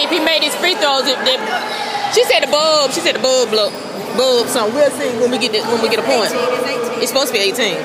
if he made his free throws, she said the bub. She said the bub look. Bub. So we'll see when we get a point. It's supposed to be 18.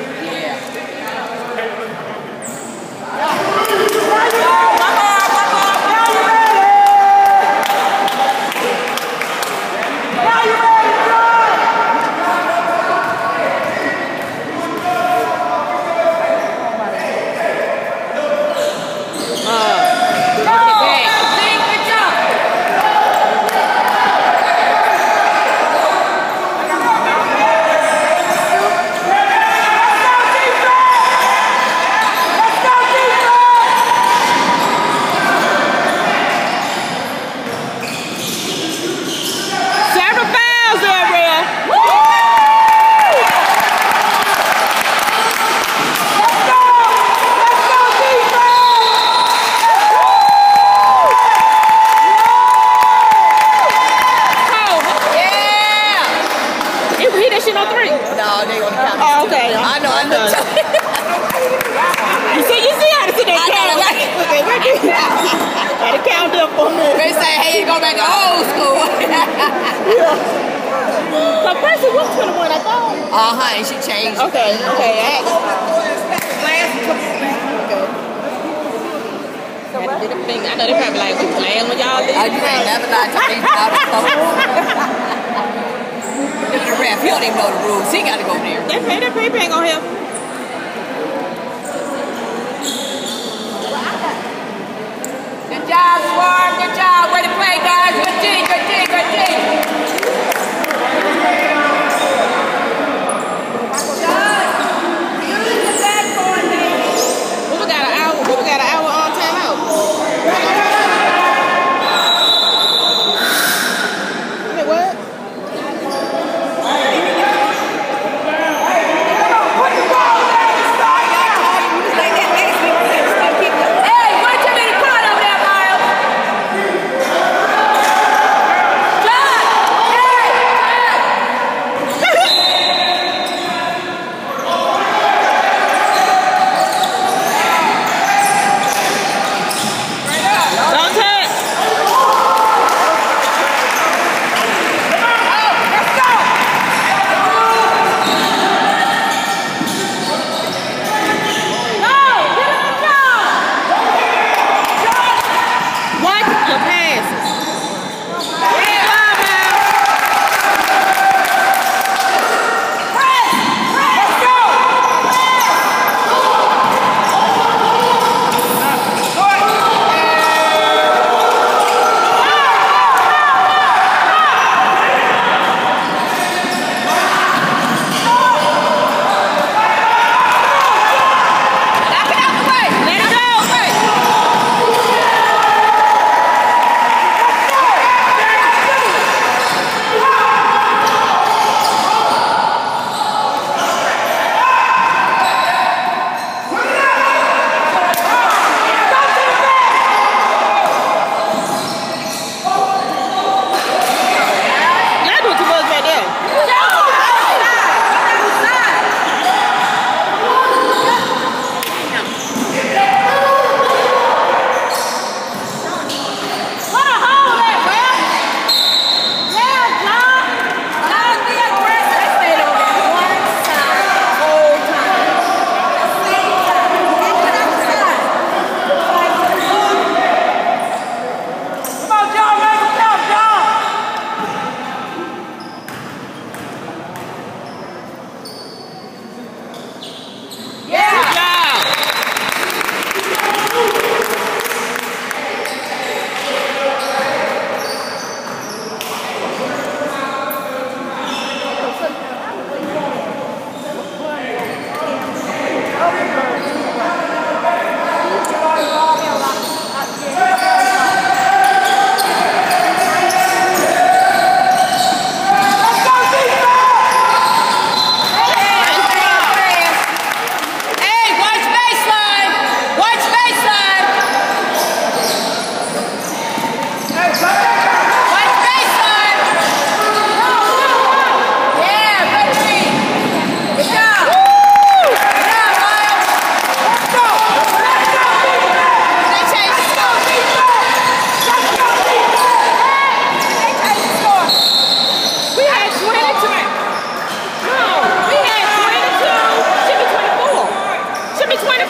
They say, hey, go back to old school. So Percy was 21, I thought. And she changed. Okay. I know they probably like, we playing with y'all. You ain't never lied to me about it. Look at the ref. He don't even know the rules. He got to go there. That pay ain't gonna help. Good job, Swarm. Good job. Way to play, guys. Good team, good team, good team. We got an hour on timeout. Wait, what? Hey, why too many caught over there, Miles?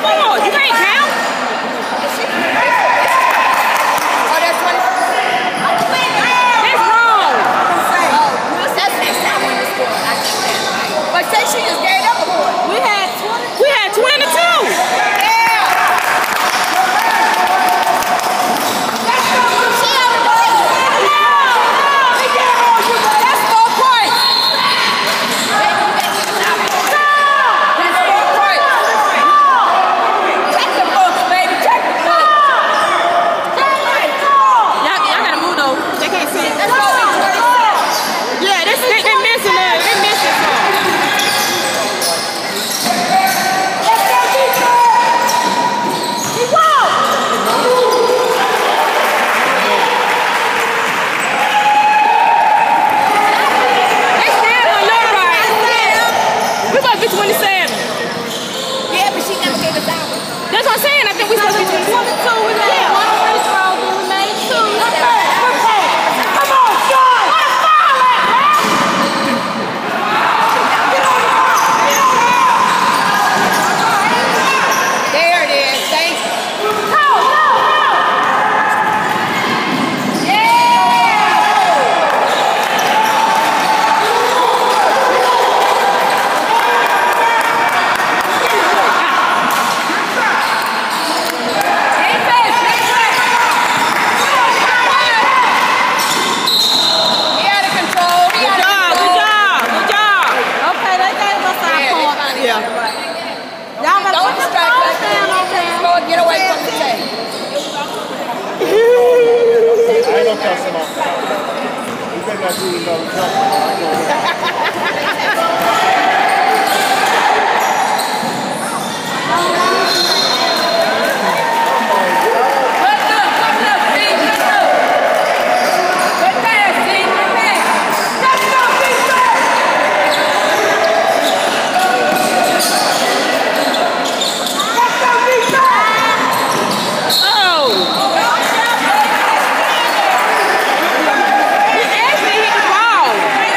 scored. You can't count. Oh, that's 20. That's wrong. That's next time when you score. I think that's right. But say she just gave up a point. We had 22. He actually hit the ball.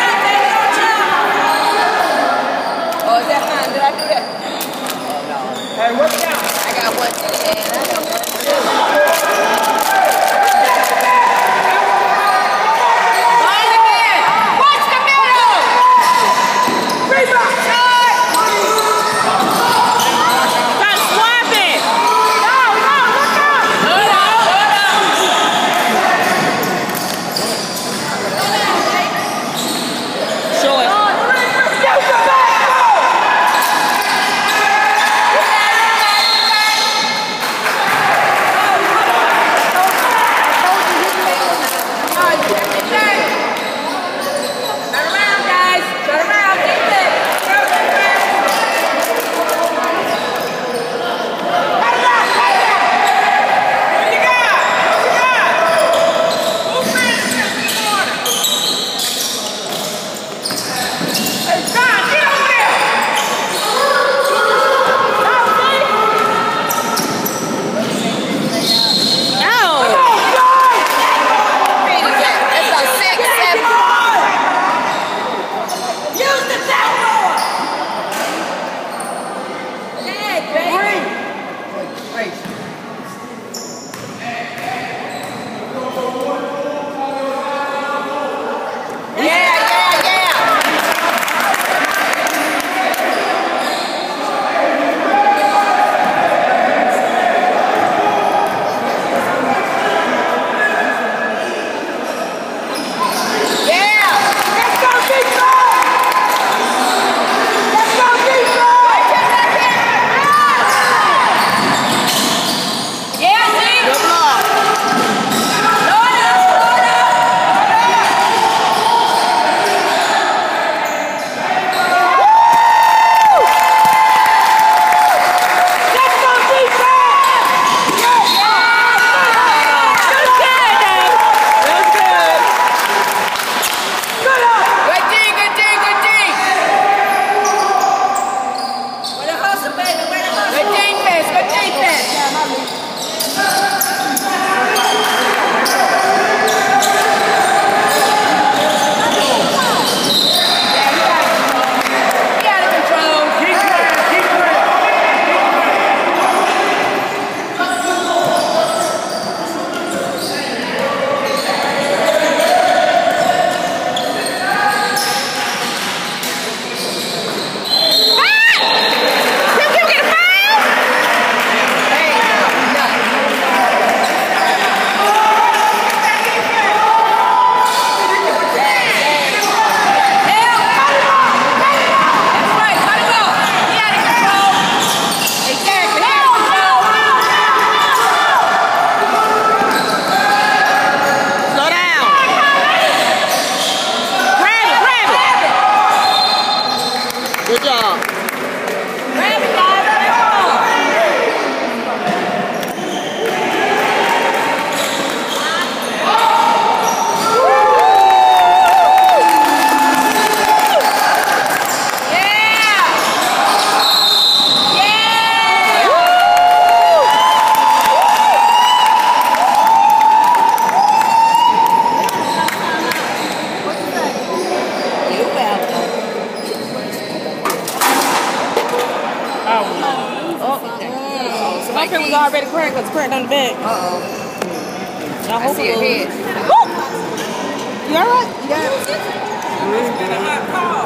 concrete was already cracked because cracked on the back. Uh-oh. I hope see it a was. head. Woo! You alright? You got it? It's been a hot call.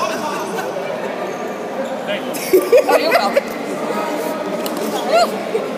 Oh, you're welcome.